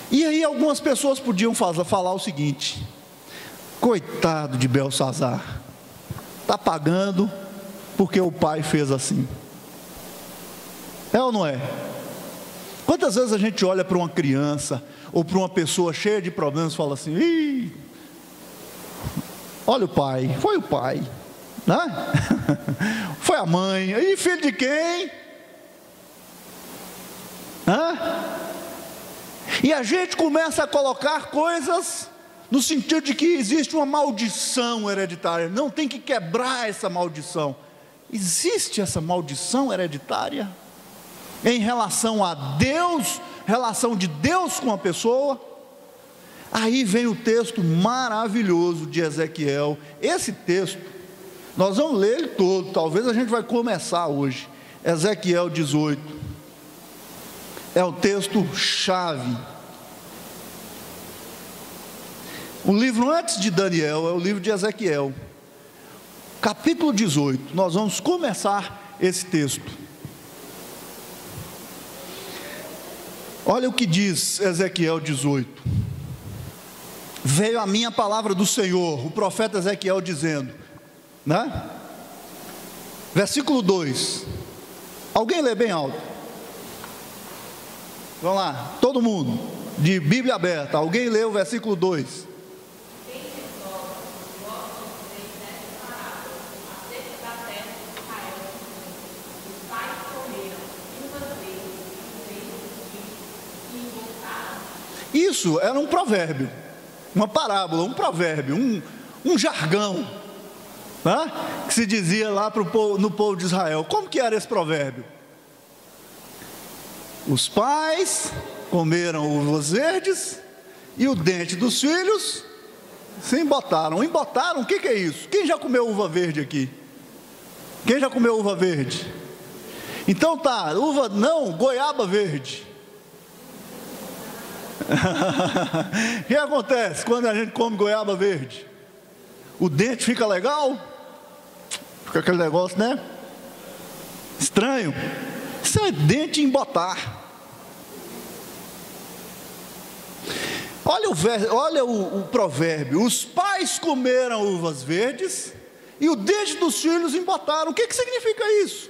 E aí algumas pessoas podiam falar o seguinte: coitado de Belsazar, está pagando porque o pai fez assim. É ou não é? Quantas vezes a gente olha para uma criança ou para uma pessoa cheia de problemas e fala assim: ih, olha o pai, foi o pai, né? Foi a mãe, e filho de quem? Hã? E a gente começa a colocar coisas no sentido de que existe uma maldição hereditária. Não, tem que quebrar essa maldição. Existe essa maldição hereditária em relação a Deus, relação de Deus com a pessoa? Aí vem o texto maravilhoso de Ezequiel. Esse texto, nós vamos ler ele todo, talvez a gente vai começar hoje. Ezequiel 18. É o texto chave. O livro antes de Daniel é o livro de Ezequiel, capítulo 18. Nós vamos começar esse texto. Olha o que diz Ezequiel 18. Veio a minha palavra do Senhor, o profeta Ezequiel dizendo, né? Versículo 2. Alguém lê bem alto? Vamos lá, todo mundo, de Bíblia aberta. Alguém lê o versículo 2. Isso era um provérbio, uma parábola, um provérbio, um jargão, né? Que se dizia lá no povo de Israel. Como que era esse provérbio? Os pais comeram uvas verdes e o dente dos filhos se embotaram. Embotaram, o que é isso? Quem já comeu uva verde aqui? Quem já comeu uva verde? Então tá, uva não, goiaba verde. O que acontece quando a gente come goiaba verde? O dente fica legal? Fica aquele negócio, né? Estranho. Isso é dente embotar. Olha o provérbio. Os pais comeram uvas verdes e o dente dos filhos embotaram. O que significa isso?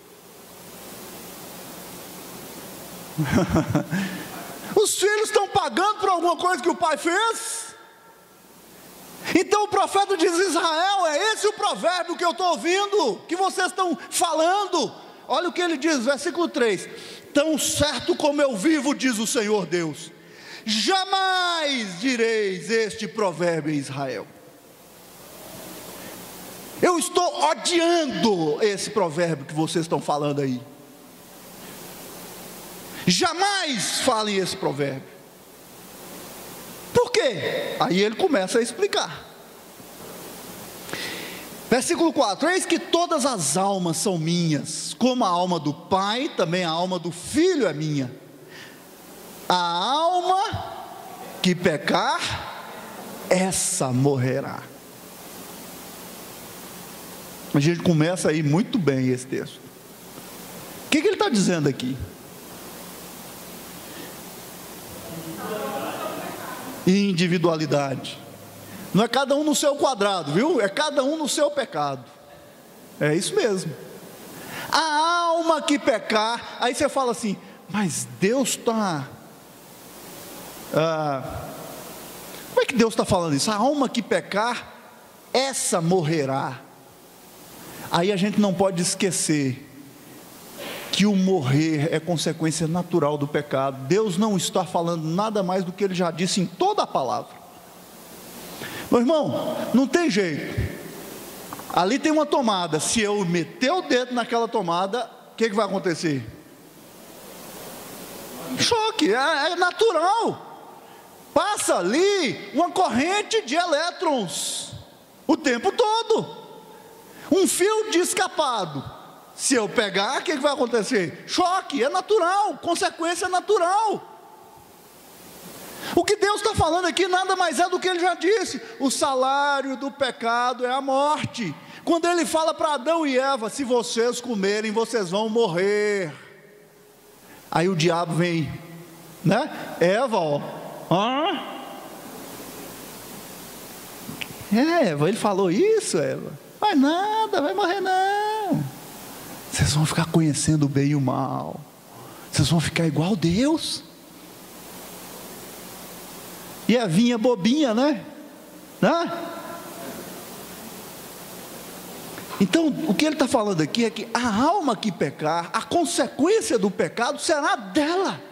Os filhos estão pagando por alguma coisa que o pai fez? Então o profeta diz: Israel, é esse o provérbio que eu estou ouvindo, que vocês estão falando. Olha o que ele diz, versículo 3: tão certo como eu vivo, diz o Senhor Deus, jamais direis este provérbio em Israel. Eu estou odiando esse provérbio que vocês estão falando aí. Jamais falem esse provérbio. Por quê? Aí ele começa a explicar. Versículo 4: eis que todas as almas são minhas, como a alma do pai, também a alma do filho é minha. A alma que pecar, essa morrerá. A gente começa aí muito bem esse texto. O que ele está dizendo aqui? Individualidade. Não é cada um no seu quadrado, viu? É cada um no seu pecado. É isso mesmo. A alma que pecar. Aí você fala assim: mas Deus está... como é que Deus está falando isso? A alma que pecar, essa morrerá. Aí a gente não pode esquecer que o morrer é consequência natural do pecado. Deus não está falando nada mais do que Ele já disse em toda a palavra. Meu irmão, não tem jeito. Ali tem uma tomada. Se eu meter o dedo naquela tomada, o que vai acontecer? Choque, é natural. Passa ali uma corrente de elétrons o tempo todo. Um fio de escapado. Se eu pegar, o que vai acontecer? Choque, é natural, consequência natural. O que Deus está falando aqui nada mais é do que Ele já disse: o salário do pecado é a morte. Quando Ele fala para Adão e Eva: se vocês comerem, vocês vão morrer. Aí o diabo vem, né? Eva, ó, Hã? Eva, ele falou isso, Eva. Vai nada, vai morrer não. Vocês vão ficar conhecendo o bem e o mal. Vocês vão ficar igual Deus. E a vinha bobinha, né? Então, o que ele está falando aqui é que a alma que pecar, a consequência do pecado será dela.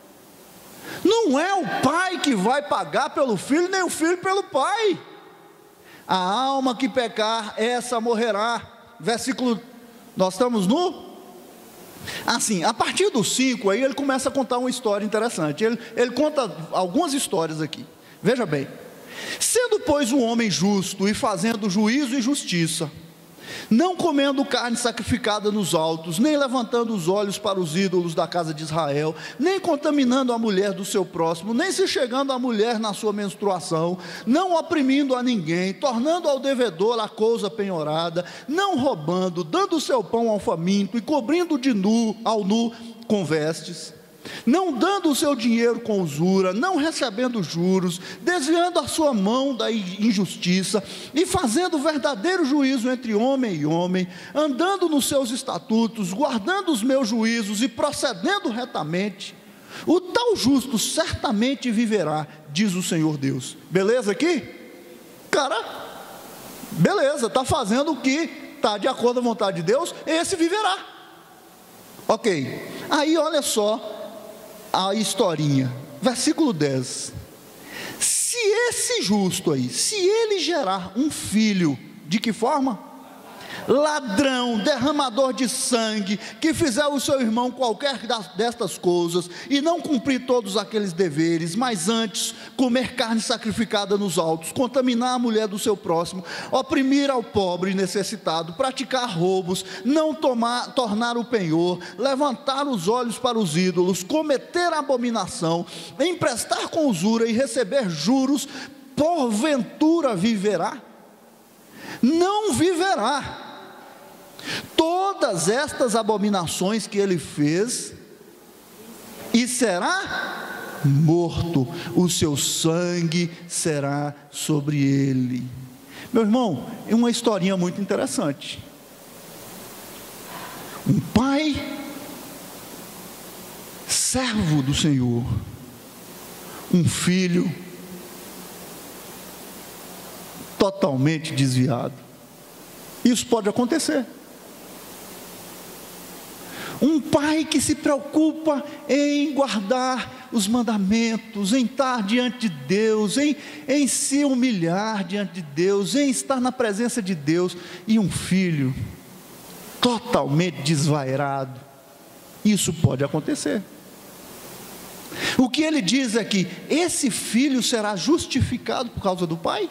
Não é o pai que vai pagar pelo filho, nem o filho pelo pai. A alma que pecar, essa morrerá. Versículo, nós estamos no... Assim, a partir do 5, aí ele começa a contar uma história interessante. Ele conta algumas histórias aqui. Veja bem. Sendo, pois, um homem justo e fazendo juízo e justiça, não comendo carne sacrificada nos altos, nem levantando os olhos para os ídolos da casa de Israel, nem contaminando a mulher do seu próximo, nem se chegando à mulher na sua menstruação, não oprimindo a ninguém, tornando ao devedor a coisa penhorada, não roubando, dando o seu pão ao faminto e cobrindo de nu ao nu com vestes, não dando o seu dinheiro com usura, não recebendo juros, desviando a sua mão da injustiça e fazendo verdadeiro juízo entre homem e homem, andando nos seus estatutos, guardando os meus juízos e procedendo retamente, o tal justo certamente viverá, diz o Senhor Deus. Beleza aqui? Cara, beleza, está fazendo o que está de acordo com a vontade de Deus, esse viverá. Ok, aí olha só a historinha, versículo 10. Se esse justo aí, se ele gerar um filho, de que forma? Ladrão, derramador de sangue, que fizer o seu irmão qualquer destas coisas, e não cumprir todos aqueles deveres, mas antes comer carne sacrificada nos altos, contaminar a mulher do seu próximo, oprimir ao pobre e necessitado, praticar roubos, não tornar o penhor, levantar os olhos para os ídolos, cometer abominação, emprestar com usura e receber juros, porventura viverá? Não viverá. Todas estas abominações que ele fez, e será morto, o seu sangue será sobre ele. Meu irmão, é uma historinha muito interessante. Um pai, servo do Senhor, um filho totalmente desviado. Isso pode acontecer. Um pai que se preocupa em guardar os mandamentos, em estar diante de Deus, em se humilhar diante de Deus, em estar na presença de Deus, e um filho totalmente desvairado. Isso pode acontecer. O que ele diz é que esse filho será justificado por causa do pai?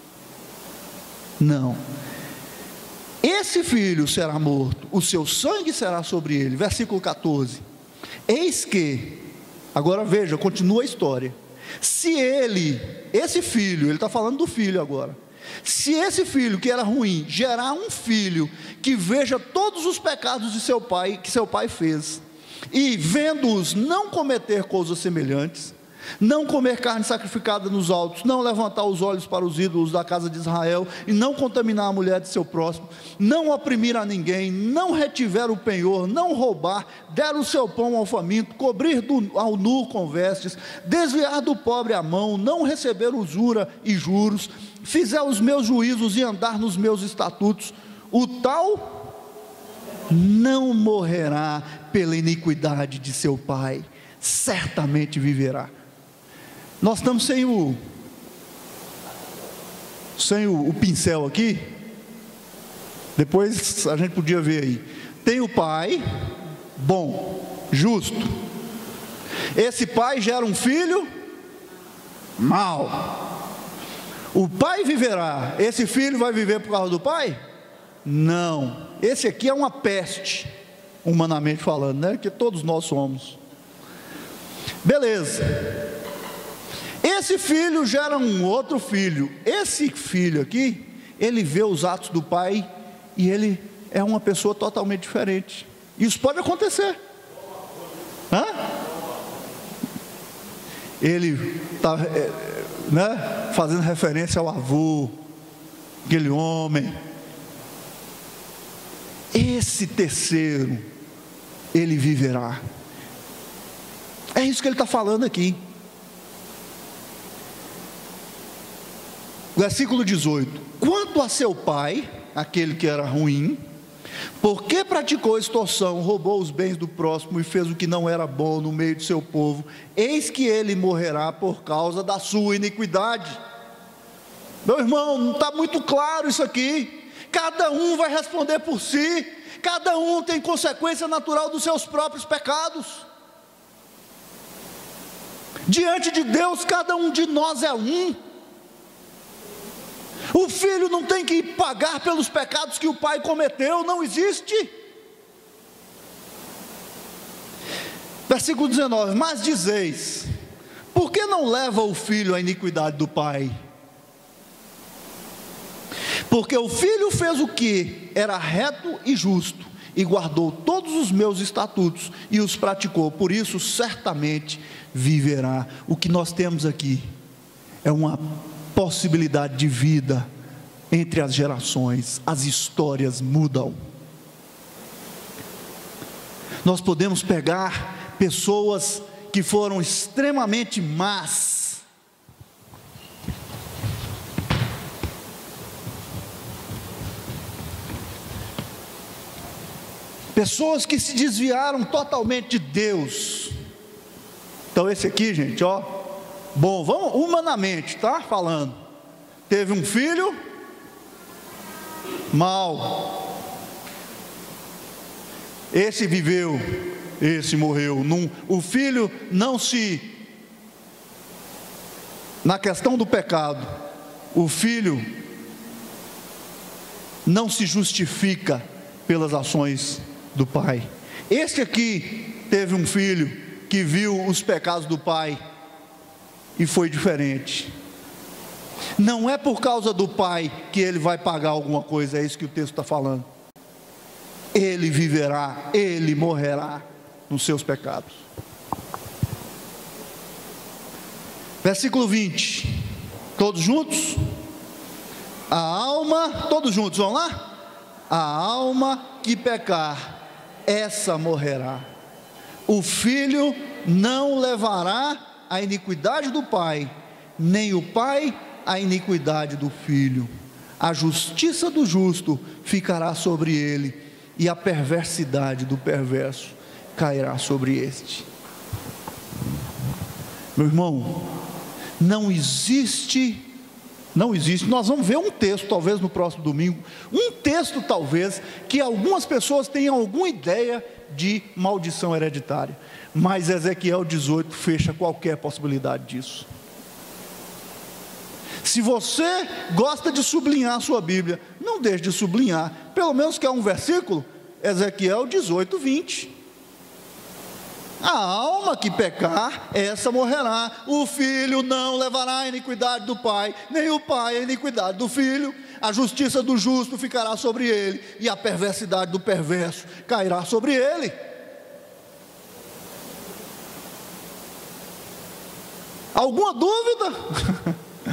Não. Esse filho será morto, o seu sangue será sobre ele. Versículo 14. Eis que, agora veja, continua a história. Se esse filho, ele está falando do filho agora. Se esse filho que era ruim, gerar um filho que veja todos os pecados de seu pai, que seu pai fez, e vendo-os não cometer coisas semelhantes, não comer carne sacrificada nos altos, não levantar os olhos para os ídolos da casa de Israel, e não contaminar a mulher de seu próximo, não oprimir a ninguém, não retiver o penhor, não roubar, der o seu pão ao faminto, cobrir ao nu com vestes, desviar do pobre a mão, não receber usura e juros, fizer os meus juízos e andar nos meus estatutos, o tal não morrerá pela iniquidade de seu pai, certamente viverá. Nós estamos sem o pincel aqui. Depois a gente podia ver aí. Tem o pai bom, justo. Esse pai gera um filho mau. O pai viverá. Esse filho vai viver por causa do pai? Não. Esse aqui é uma peste, humanamente falando, né? Que todos nós somos. Beleza. Esse filho gera um outro filho. Esse filho aqui, ele vê os atos do pai e ele é uma pessoa totalmente diferente. Isso pode acontecer. ele está fazendo referência ao avô, aquele homem. Esse terceiro, ele viverá. É isso que ele está falando aqui. Versículo 18: quanto a seu pai, aquele que era ruim, porque praticou extorsão, roubou os bens do próximo e fez o que não era bom no meio de seu povo, eis que ele morrerá por causa da sua iniquidade. Meu irmão, não está muito claro isso aqui. Cada um vai responder por si, cada um tem consequência natural dos seus próprios pecados. Diante de Deus, cada um de nós é um. O filho não tem que pagar pelos pecados que o pai cometeu, não existe. Versículo 19: mas dizeis, por que não leva o filho à iniquidade do pai? Porque o filho fez o que era reto e justo, e guardou todos os meus estatutos, e os praticou, por isso certamente viverá. O que nós temos aqui é uma possibilidade de vida entre as gerações. As histórias mudam. Nós podemos pegar pessoas que foram extremamente más, pessoas que se desviaram totalmente de Deus. Então esse aqui, gente, bom, vamos humanamente, tá falando, teve um filho mau, esse viveu, esse morreu. O filho não se, na questão do pecado, o filho não se justifica pelas ações do pai. Esse aqui teve um filho que viu os pecados do pai e foi diferente. Não é por causa do pai que ele vai pagar alguma coisa, é isso que o texto está falando. Ele viverá, ele morrerá nos seus pecados. Versículo 20, todos juntos? A alma, todos juntos, vamos lá? A alma que pecar, essa morrerá. O filho não levará a iniquidade do pai, nem o pai a iniquidade do filho. A justiça do justo ficará sobre ele, e a perversidade do perverso cairá sobre este. Meu irmão, não existe, nós vamos ver um texto, talvez no próximo domingo, um texto talvez, que algumas pessoas tenham alguma ideia de maldição hereditária, mas Ezequiel 18 fecha qualquer possibilidade disso. Se você gosta de sublinhar a sua Bíblia, não deixe de sublinhar, pelo menos quer um versículo, Ezequiel 18, 20. A alma que pecar, essa morrerá. O filho não levará a iniquidade do pai, nem o pai a iniquidade do filho. A justiça do justo ficará sobre ele, e a perversidade do perverso cairá sobre ele. Alguma dúvida?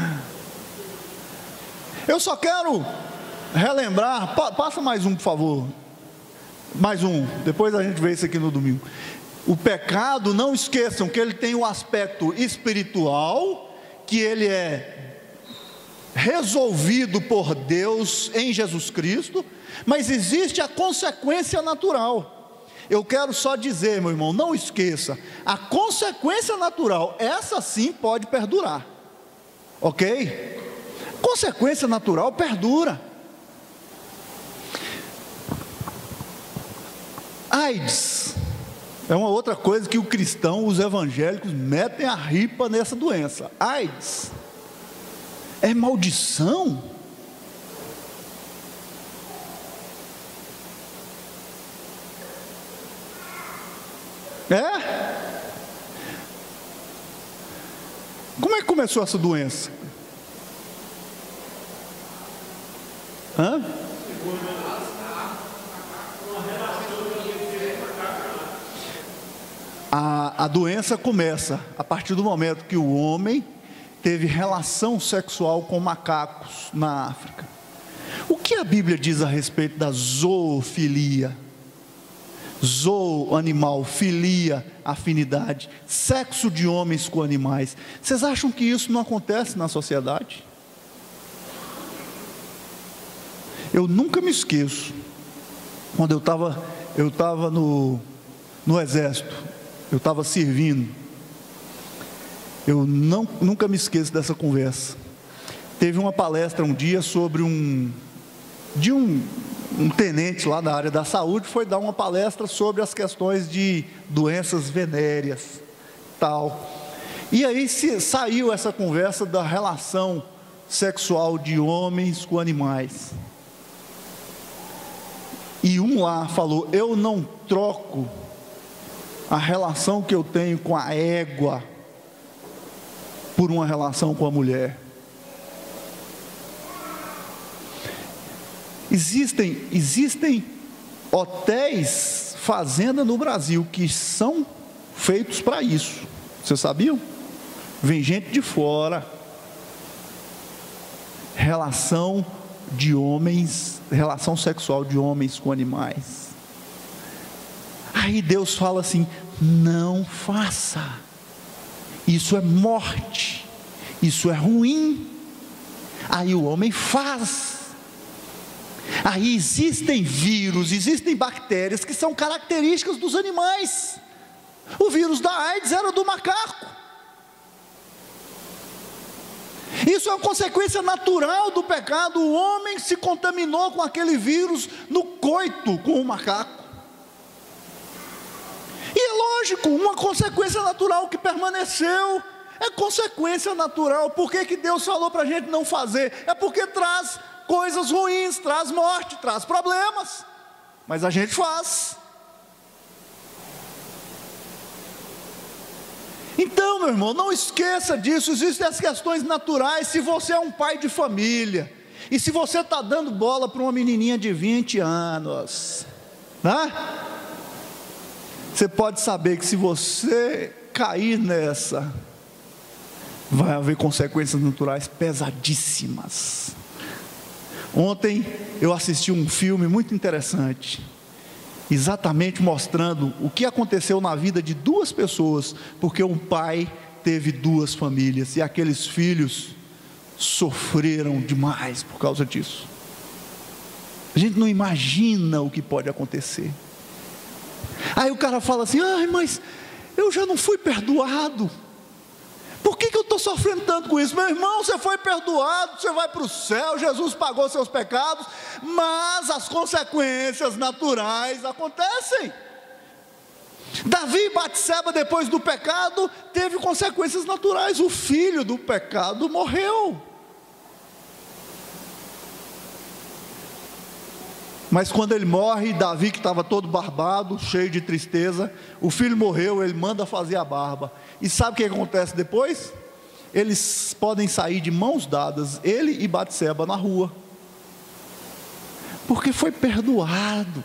Eu só quero relembrar, passa mais um, por favor. Mais um, depois a gente vê isso aqui no domingo. O pecado, não esqueçam que ele tem um aspecto espiritual, que ele é resolvido por Deus em Jesus Cristo, mas existe a consequência natural. Eu quero só dizer, meu irmão, não esqueça, a consequência natural, essa sim pode perdurar, ok? Consequência natural perdura. AIDS é uma outra coisa que o cristão, os evangélicos metem a ripa nessa doença. AIDS é maldição? É? Como é que começou essa doença? Hã? A A doença começa a partir do momento que o homem teve relação sexual com macacos na África. O que a Bíblia diz a respeito da zoofilia? Zoo, animal, filia, afinidade, sexo de homens com animais. Vocês acham que isso não acontece na sociedade? Eu nunca me esqueço, quando eu estava no exército, eu estava servindo, eu nunca me esqueço dessa conversa. Teve uma palestra um dia sobre um tenente lá da área da saúde, foi dar uma palestra sobre as questões de doenças venéreas, tal. E aí saiu essa conversa da relação sexual de homens com animais. E um lá falou: eu não troco a relação que eu tenho com a égua por uma relação com a mulher. Existem hotéis, fazenda no Brasil, que são feitos para isso. Vocês sabiam? Vem gente de fora. Relação de homens, relação sexual de homens com animais. Aí Deus fala assim: não faça. Isso é morte. Isso é ruim. Aí o homem faz. Aí existem vírus, existem bactérias que são características dos animais. O vírus da AIDS era do macaco. Isso é uma consequência natural do pecado. O homem se contaminou com aquele vírus no coito com o macaco. E é lógico, uma consequência natural que permaneceu. É consequência natural. Por que Deus falou para a gente não fazer? É porque traz coisas ruins, traz morte, traz problemas, mas a gente faz. Então, meu irmão, não esqueça disso. Existem as questões naturais. Se você é um pai de família, e se você está dando bola para uma menininha de 20 anos, né? Você pode saber que se você cair nessa, vai haver consequências naturais pesadíssimas. Ontem eu assisti um filme muito interessante, exatamente mostrando o que aconteceu na vida de duas pessoas, porque um pai teve duas famílias, e aqueles filhos sofreram demais por causa disso. A gente não imagina o que pode acontecer. Aí o cara fala assim: ai, mas eu já não fui perdoado. Por que eu estou sofrendo tanto com isso? Meu irmão, você foi perdoado, você vai para o céu, Jesus pagou seus pecados, mas as consequências naturais acontecem. Davi e Batseba, depois do pecado, teve consequências naturais. O filho do pecado morreu. Mas quando ele morre, Davi, que estava todo barbado, cheio de tristeza, o filho morreu, ele manda fazer a barba. E sabe o que acontece depois? Eles podem sair de mãos dadas, ele e Batseba, na rua, porque foi perdoado.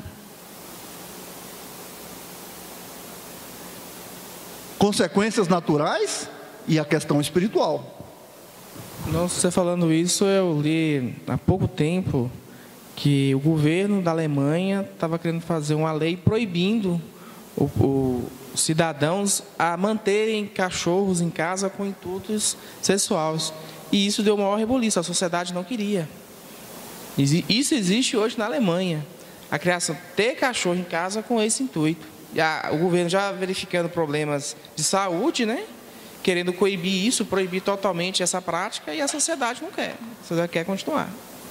Consequências naturais e a questão espiritual. Nossa, você falando isso, eu li há pouco tempo que o governo da Alemanha estava querendo fazer uma lei proibindo os cidadãos a manterem cachorros em casa com intuitos sexuais. E isso deu maior rebuliço, a sociedade não queria. Isso existe hoje na Alemanha, a criação, ter cachorro em casa com esse intuito. O governo já verificando problemas de saúde, né? Querendo coibir isso, proibir totalmente essa prática, e a sociedade não quer, a sociedade quer continuar.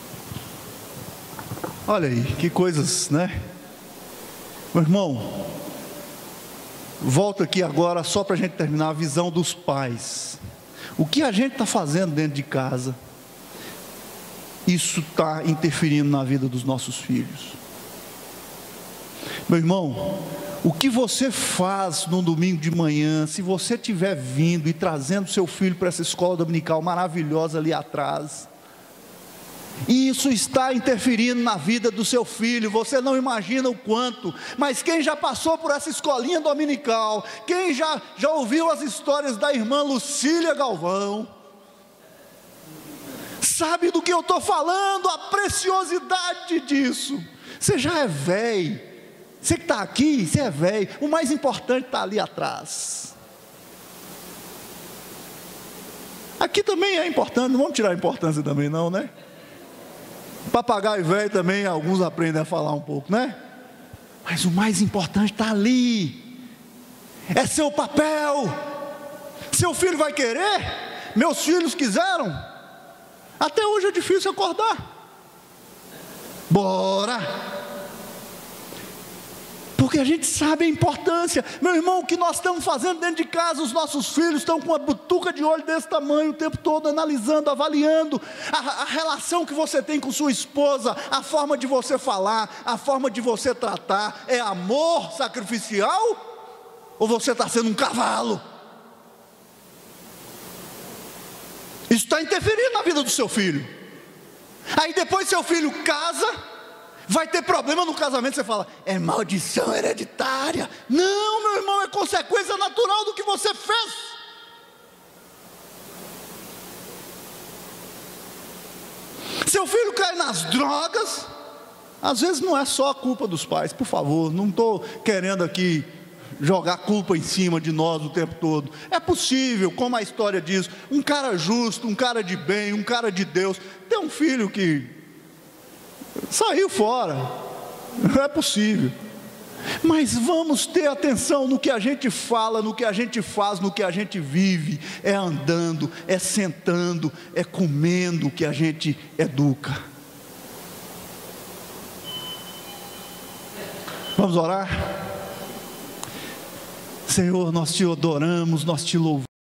Olha aí, que coisas, né? Meu irmão, volta aqui agora só para a gente terminar a visão dos pais. O que a gente está fazendo dentro de casa, isso está interferindo na vida dos nossos filhos. Meu irmão, o que você faz no domingo de manhã, se você estiver vindo e trazendo seu filho para essa escola dominical maravilhosa ali atrás, E isso está interferindo na vida do seu filho, você não imagina o quanto. Mas quem já passou por essa escolinha dominical, quem já ouviu as histórias da irmã Lucília Galvão, sabe do que eu estou falando, a preciosidade disso. Você já é velho, você que está aqui, você é velho, o mais importante está ali atrás. Aqui também é importante, não vamos tirar a importância também não, né? Papagaio velho também, alguns aprendem a falar um pouco, né? Mas o mais importante está ali, é seu papel. Seu filho vai querer? Meus filhos quiseram? Até hoje é difícil acordar. Bora! Porque a gente sabe a importância. Meu irmão, o que nós estamos fazendo dentro de casa, os nossos filhos estão com uma butuca de olho desse tamanho o tempo todo, analisando, avaliando a relação que você tem com sua esposa, a forma de você falar, a forma de você tratar. É amor sacrificial? Ou você está sendo um cavalo? Isso está interferindo na vida do seu filho. Aí depois seu filho casa, vai ter problema no casamento, você fala, é maldição hereditária. Não, meu irmão, é consequência natural do que você fez. Seu filho cai nas drogas, às vezes não é só a culpa dos pais, por favor, não estou querendo aqui jogar culpa em cima de nós o tempo todo. É possível, como a história diz, um cara justo, um cara de bem, um cara de Deus, tem um filho que saiu fora, não é possível. Mas vamos ter atenção no que a gente fala, no que a gente faz, no que a gente vive. É andando, é sentando, é comendo que a gente educa. Vamos orar? Senhor, nós te adoramos, nós te louvamos.